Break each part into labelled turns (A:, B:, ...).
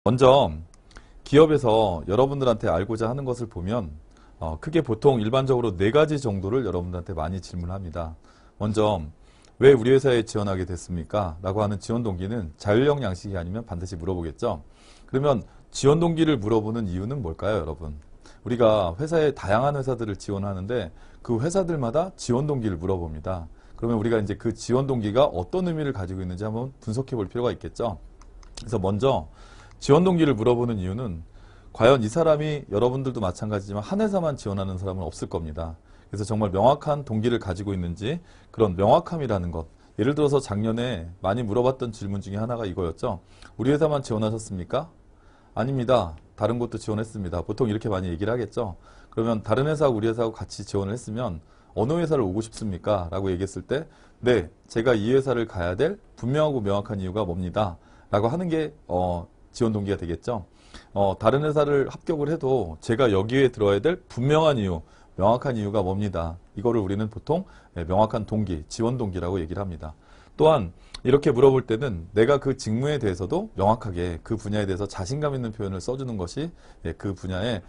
A: 먼저 기업에서 여러분들한테 알고자 하는 것을 보면 크게 보통 일반적으로 네 가지 정도를 여러분들한테 많이 질문합니다. 먼저 왜 우리 회사에 지원하게 됐습니까? 라고 하는 지원 동기는 자율형 양식이 아니면 반드시 물어보겠죠. 그러면 지원 동기를 물어보는 이유는 뭘까요, 여러분? 우리가 회사에 다양한 회사들을 지원하는데 그 회사들마다 지원 동기를 물어봅니다. 그러면 우리가 이제 그 지원 동기가 어떤 의미를 가지고 있는지 한번 분석해 볼 필요가 있겠죠. 그래서 먼저 지원 동기를 물어보는 이유는 과연 이 사람이 여러분들도 마찬가지지만 한 회사만 지원하는 사람은 없을 겁니다. 그래서 정말 명확한 동기를 가지고 있는지 그런 명확함이라는 것. 예를 들어서 작년에 많이 물어봤던 질문 중에 하나가 이거였죠. 우리 회사만 지원하셨습니까? 아닙니다. 다른 곳도 지원했습니다. 보통 이렇게 많이 얘기를 하겠죠. 그러면 다른 회사하고 우리 회사하고 같이 지원을 했으면 어느 회사를 오고 싶습니까? 라고 얘기했을 때 네, 제가 이 회사를 가야 될 분명하고 명확한 이유가 뭡니다. 라고 하는 게 지원 동기가 되겠죠. 다른 회사를 합격을 해도 제가 여기에 들어야 될 분명한 이유, 명확한 이유가 뭡니다. 이거를 우리는 보통 명확한 동기, 지원 동기라고 얘기를 합니다. 또한 이렇게 물어볼 때는 내가 그 직무에 대해서도 명확하게 그 분야에 대해서 자신감 있는 표현을 써주는 것이 그 분야에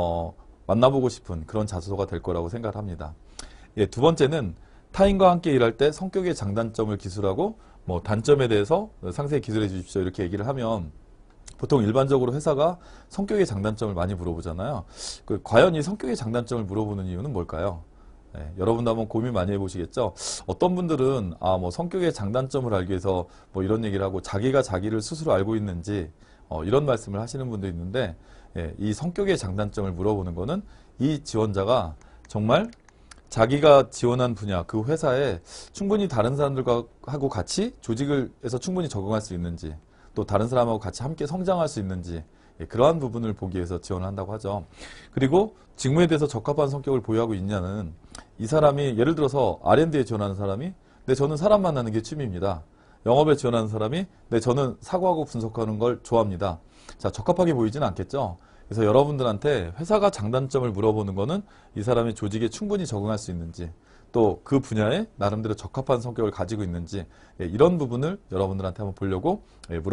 A: 만나보고 싶은 그런 자소서가 될 거라고 생각을 합니다. 두 번째는 타인과 함께 일할 때 성격의 장단점을 기술하고 단점에 대해서 상세히 기술해 주십시오. 이렇게 얘기를 하면 보통 일반적으로 회사가 성격의 장단점을 많이 물어보잖아요. 과연 이 성격의 장단점을 물어보는 이유는 뭘까요? 여러분도 한번 고민 많이 해보시겠죠? 어떤 분들은 성격의 장단점을 알기 위해서 이런 얘기를 하고 자기가 자기를 스스로 알고 있는지 이런 말씀을 하시는 분도 있는데 이 성격의 장단점을 물어보는 거는 이 지원자가 정말 자기가 지원한 분야, 그 회사에 충분히 다른 사람들과 하고 같이 조직에서 충분히 적응할 수 있는지 또 다른 사람하고 같이 함께 성장할 수 있는지 그러한 부분을 보기 위해서 지원을 한다고 하죠. 그리고 직무에 대해서 적합한 성격을 보유하고 있냐는 이 사람이 예를 들어서 R&D에 지원하는 사람이 네, 저는 사람 만나는 게 취미입니다. 영업에 지원하는 사람이 네, 저는 사고하고 분석하는 걸 좋아합니다. 자, 적합하게 보이지는 않겠죠. 그래서 여러분들한테 회사가 장단점을 물어보는 거는 이 사람이 조직에 충분히 적응할 수 있는지 또 그 분야에 나름대로 적합한 성격을 가지고 있는지 이런 부분을 여러분들한테 한번 보려고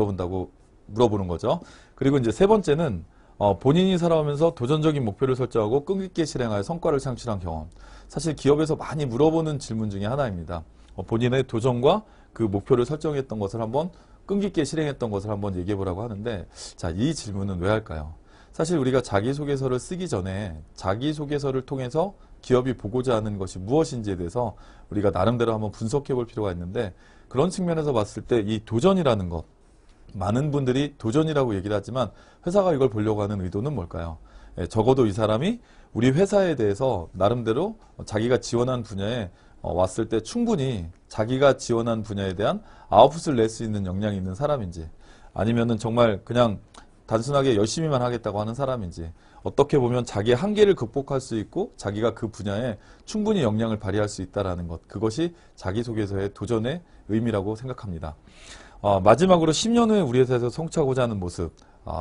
A: 물어보는 거죠. 그리고 이제 세 번째는 본인이 살아오면서 도전적인 목표를 설정하고 끈기 있게 실행하여 성과를 창출한 경험. 사실 기업에서 많이 물어보는 질문 중에 하나입니다. 본인의 도전과 그 목표를 설정했던 것을 한번 끈기 있게 실행했던 것을 한번 얘기해 보라고 하는데 자, 이 질문은 왜 할까요? 사실 우리가 자기소개서를 쓰기 전에 자기소개서를 통해서 기업이 보고자 하는 것이 무엇인지에 대해서 우리가 나름대로 한번 분석해 볼 필요가 있는데 그런 측면에서 봤을 때 이 도전이라는 것 많은 분들이 도전이라고 얘기를 하지만 회사가 이걸 보려고 하는 의도는 뭘까요? 적어도 이 사람이 우리 회사에 대해서 나름대로 자기가 지원한 분야에 왔을 때 충분히 자기가 지원한 분야에 대한 아웃풋을 낼 수 있는 역량이 있는 사람인지 아니면은 정말 그냥 단순하게 열심히만 하겠다고 하는 사람인지 어떻게 보면 자기의 한계를 극복할 수 있고 자기가 그 분야에 충분히 역량을 발휘할 수 있다는 것 그것이 자기소개서의 도전의 의미라고 생각합니다. 마지막으로 10년 후에 우리 회사에서 성취하고자 하는 모습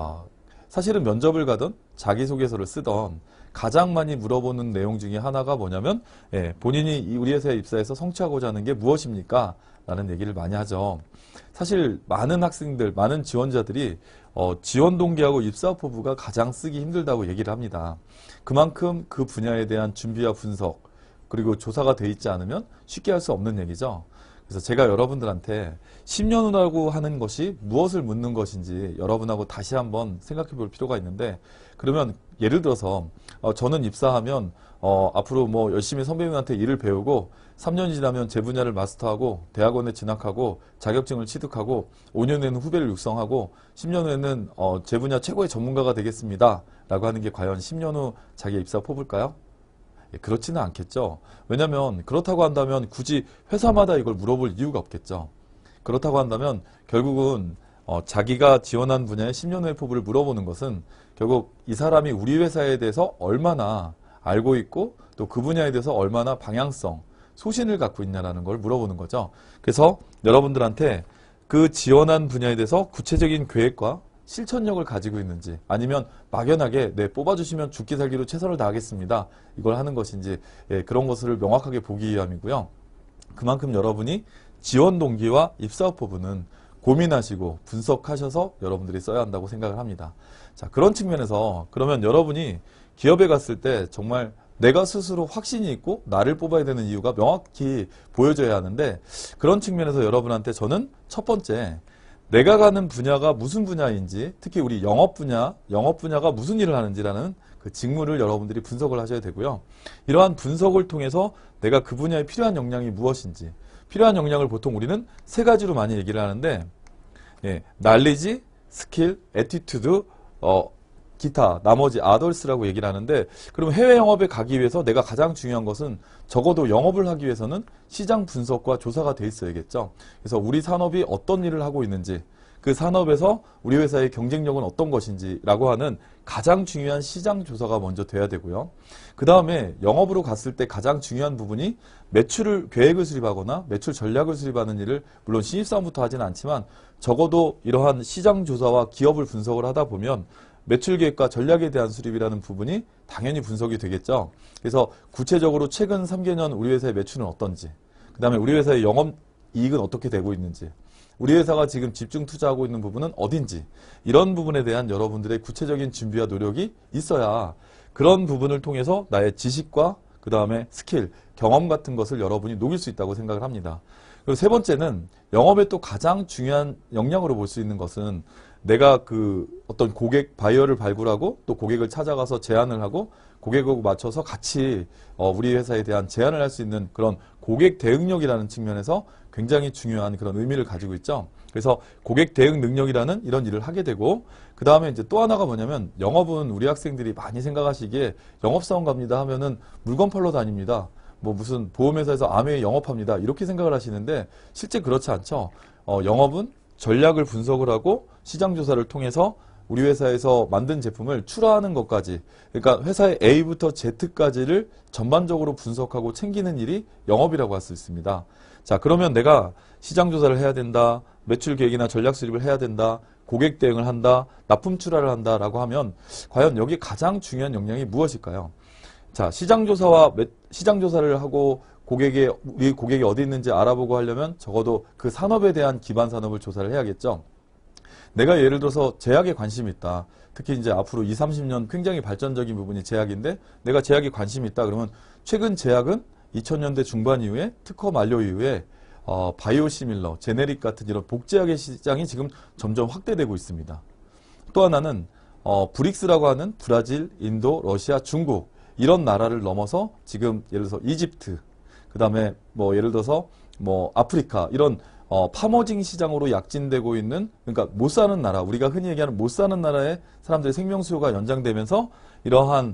A: 사실은 면접을 가든 자기소개서를 쓰던 가장 많이 물어보는 내용 중에 하나가 뭐냐면 본인이 우리 회사에 입사해서 성취하고자 하는 게 무엇입니까? 라는 얘기를 많이 하죠. 사실 많은 학생들, 많은 지원자들이 지원 동기하고 입사 포부가 가장 쓰기 힘들다고 얘기를 합니다. 그만큼 그 분야에 대한 준비와 분석 그리고 조사가 돼 있지 않으면 쉽게 할 수 없는 얘기죠. 그래서 제가 여러분들한테 10년 후라고 하는 것이 무엇을 묻는 것인지 여러분하고 다시 한번 생각해 볼 필요가 있는데 그러면 예를 들어서 저는 입사하면 앞으로 열심히 선배님한테 일을 배우고 3년 지나면 제 분야를 마스터하고 대학원에 진학하고 자격증을 취득하고 5년 후에는 후배를 육성하고 10년 후에는 제 분야 최고의 전문가가 되겠습니다. 라고 하는 게 과연 10년 후 자기 입사 포부일까요? 그렇지는 않겠죠. 왜냐하면 그렇다고 한다면 굳이 회사마다 이걸 물어볼 이유가 없겠죠. 그렇다고 한다면 결국은 자기가 지원한 분야의 10년 후의 포부를 물어보는 것은 결국 이 사람이 우리 회사에 대해서 얼마나 알고 있고 또 그 분야에 대해서 얼마나 방향성, 소신을 갖고 있냐라는 걸 물어보는 거죠. 그래서 여러분들한테 그 지원한 분야에 대해서 구체적인 계획과 실천력을 가지고 있는지 아니면 막연하게 뽑아주시면 죽기 살기로 최선을 다하겠습니다. 이걸 하는 것인지 그런 것을 명확하게 보기 위함이고요. 그만큼 여러분이 지원 동기와 입사 포부는 고민하시고 분석하셔서 여러분들이 써야 한다고 생각을 합니다. 자, 그런 측면에서 그러면 여러분이 기업에 갔을 때 정말 내가 스스로 확신이 있고 나를 뽑아야 되는 이유가 명확히 보여져야 하는데, 그런 측면에서 여러분한테 저는 첫 번째, 내가 가는 분야가 무슨 분야인지, 특히 우리 영업 분야가 무슨 일을 하는지라는 그 직무를 여러분들이 분석을 하셔야 되고요. 이러한 분석을 통해서 내가 그 분야에 필요한 역량이 무엇인지, 필요한 역량을 보통 우리는 세 가지로 많이 얘기를 하는데, knowledge, 스킬, attitude, 기타, 나머지 others라고 얘기를 하는데, 그럼 해외 영업에 가기 위해서 내가 가장 중요한 것은 적어도 영업을 하기 위해서는 시장 분석과 조사가 돼 있어야겠죠. 그래서 우리 산업이 어떤 일을 하고 있는지, 그 산업에서 우리 회사의 경쟁력은 어떤 것인지라고 하는 가장 중요한 시장 조사가 먼저 돼야 되고요. 그 다음에 영업으로 갔을 때 가장 중요한 부분이 계획을 수립하거나 매출 전략을 수립하는 일을 물론 신입사원부터 하지는 않지만 적어도 이러한 시장 조사와 기업을 분석을 하다 보면 매출 계획과 전략에 대한 수립이라는 부분이 당연히 분석이 되겠죠. 그래서 구체적으로 최근 3개년 우리 회사의 매출은 어떤지, 그 다음에 우리 회사의 영업이익은 어떻게 되고 있는지, 우리 회사가 지금 집중 투자하고 있는 부분은 어딘지, 이런 부분에 대한 여러분들의 구체적인 준비와 노력이 있어야 그런 부분을 통해서 나의 지식과 그 다음에 스킬, 경험 같은 것을 여러분이 녹일 수 있다고 생각을 합니다. 그리고 세 번째는 영업의 또 가장 중요한 역량으로 볼 수 있는 것은 내가 어떤 고객 바이어를 발굴하고 또 고객을 찾아가서 제안을 하고 고객하고 맞춰서 같이 우리 회사에 대한 제안을 할 수 있는 그런 고객 대응력이라는 측면에서 굉장히 중요한 그런 의미를 가지고 있죠. 그래서 고객 대응 능력이라는 이런 일을 하게 되고, 그 다음에 이제 또 하나가 뭐냐면, 영업은 우리 학생들이 많이 생각하시기에 영업사원 갑니다 하면은 물건 팔러 다닙니다, 뭐 무슨 보험회사에서 아메이 영업합니다, 이렇게 생각을 하시는데 실제 그렇지 않죠. 영업은 전략을 분석을 하고 시장조사를 통해서 우리 회사에서 만든 제품을 출하하는 것까지, 그러니까 회사의 A부터 Z까지를 전반적으로 분석하고 챙기는 일이 영업이라고 할 수 있습니다. 자, 그러면 내가 시장조사를 해야 된다, 매출 계획이나 전략 수립을 해야 된다, 고객 대응을 한다, 납품 출하를 한다라고 하면 과연 여기 가장 중요한 역량이 무엇일까요? 자, 시장조사를 하고 우리 고객이 어디 있는지 알아보고 하려면 적어도 그 산업에 대한 기반 산업을 조사를 해야겠죠. 내가 예를 들어서 제약에 관심이 있다. 특히 이제 앞으로 20, 30년 굉장히 발전적인 부분이 제약인데, 내가 제약에 관심이 있다 그러면 최근 제약은 2000년대 중반 이후에 특허 만료 이후에 바이오시밀러, 제네릭 같은 이런 복제약의 시장이 지금 점점 확대되고 있습니다. 또 하나는 브릭스라고 하는 브라질, 인도, 러시아, 중국 이런 나라를 넘어서 지금 예를 들어서 이집트, 그 다음에 뭐 예를 들어서 뭐 아프리카 이런 파머징 시장으로 약진되고 있는, 그러니까 못 사는 나라, 우리가 흔히 얘기하는 못 사는 나라의 사람들의 생명 수요가 연장되면서 이러한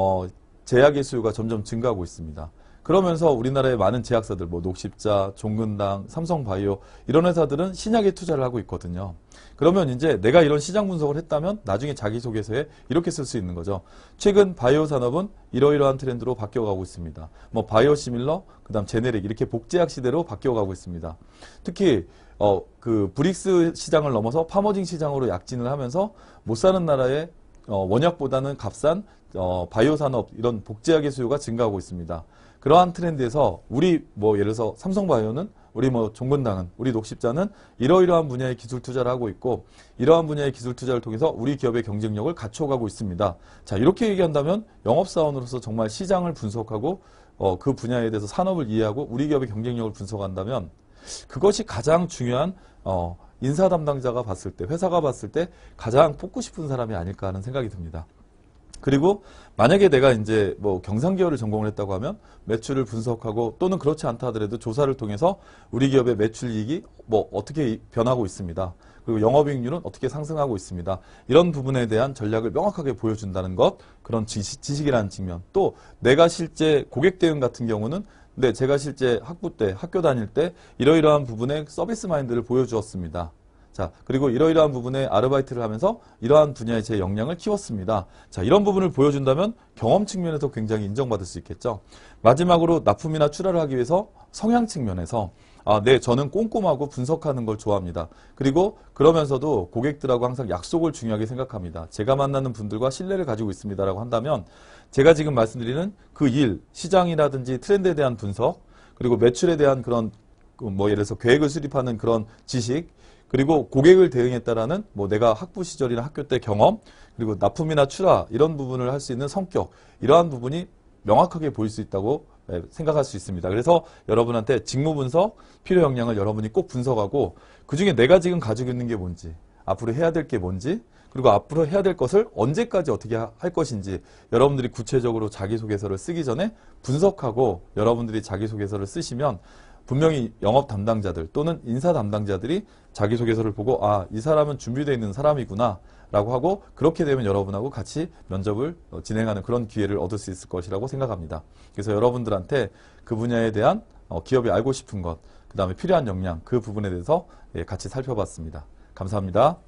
A: 제약의 수요가 점점 증가하고 있습니다. 그러면서 우리나라의 많은 제약사들, 뭐 녹십자, 종근당, 삼성바이오 이런 회사들은 신약에 투자를 하고 있거든요. 그러면 이제 내가 이런 시장 분석을 했다면 나중에 자기소개서에 이렇게 쓸 수 있는 거죠. 최근 바이오 산업은 이러이러한 트렌드로 바뀌어가고 있습니다. 뭐 바이오시밀러, 그다음 제네릭 이렇게 복제약 시대로 바뀌어가고 있습니다. 특히 그 브릭스 시장을 넘어서 파머징 시장으로 약진을 하면서 못 사는 나라의 원약보다는 값싼 바이오 산업 이런 복제약의 수요가 증가하고 있습니다. 그러한 트렌드에서 우리 뭐 예를 들어서 삼성바이오는, 우리 뭐 종근당은, 우리 녹십자는 이러이러한 분야의 기술 투자를 하고 있고, 이러한 분야의 기술 투자를 통해서 우리 기업의 경쟁력을 갖춰가고 있습니다. 자, 이렇게 얘기한다면 영업사원으로서 정말 시장을 분석하고 그 분야에 대해서 산업을 이해하고 우리 기업의 경쟁력을 분석한다면 그것이 가장 중요한 인사 담당자가 봤을 때, 회사가 봤을 때 가장 뽑고 싶은 사람이 아닐까 하는 생각이 듭니다. 그리고 만약에 내가 이제 뭐 경상계열을 전공을 했다고 하면 매출을 분석하고, 또는 그렇지 않다 하더라도 조사를 통해서 우리 기업의 매출 이익이 뭐 어떻게 변하고 있습니다. 그리고 영업이익률은 어떻게 상승하고 있습니다. 이런 부분에 대한 전략을 명확하게 보여준다는 것, 그런 지식이라는 측면. 또 내가 실제 고객 대응 같은 경우는 제가 실제 학교 다닐 때 이러이러한 부분에 서비스 마인드를 보여주었습니다. 자, 그리고 이러이러한 부분에 아르바이트를 하면서 이러한 분야에 제 역량을 키웠습니다. 자, 이런 부분을 보여준다면 경험 측면에서 굉장히 인정받을 수 있겠죠. 마지막으로 납품이나 출하를 하기 위해서 성향 측면에서 저는 꼼꼼하고 분석하는 걸 좋아합니다. 그리고 그러면서도 고객들하고 항상 약속을 중요하게 생각합니다. 제가 만나는 분들과 신뢰를 가지고 있습니다라고 한다면 제가 지금 말씀드리는 그 일, 시장이라든지 트렌드에 대한 분석, 그리고 매출에 대한 그런 뭐 예를 들어서 계획을 수립하는 그런 지식, 그리고 고객을 대응했다라는 뭐 내가 학부 시절이나 학교 때 경험, 그리고 납품이나 출하 이런 부분을 할 수 있는 성격, 이러한 부분이 명확하게 보일 수 있다고 생각할 수 있습니다. 그래서 여러분한테 직무 분석, 필요 역량을 여러분이 꼭 분석하고 그중에 내가 지금 가지고 있는 게 뭔지, 앞으로 해야 될 게 뭔지, 그리고 앞으로 해야 될 것을 언제까지 어떻게 할 것인지 여러분들이 구체적으로 자기소개서를 쓰기 전에 분석하고 여러분들이 자기소개서를 쓰시면 분명히 영업 담당자들 또는 인사 담당자들이 자기소개서를 보고 아, 이 사람은 준비되어 있는 사람이구나 라고 하고 그렇게 되면 여러분하고 같이 면접을 진행하는 그런 기회를 얻을 수 있을 것이라고 생각합니다. 그래서 여러분들한테 그 분야에 대한 기업이 알고 싶은 것, 그 다음에 필요한 역량 그 부분에 대해서 같이 살펴봤습니다. 감사합니다.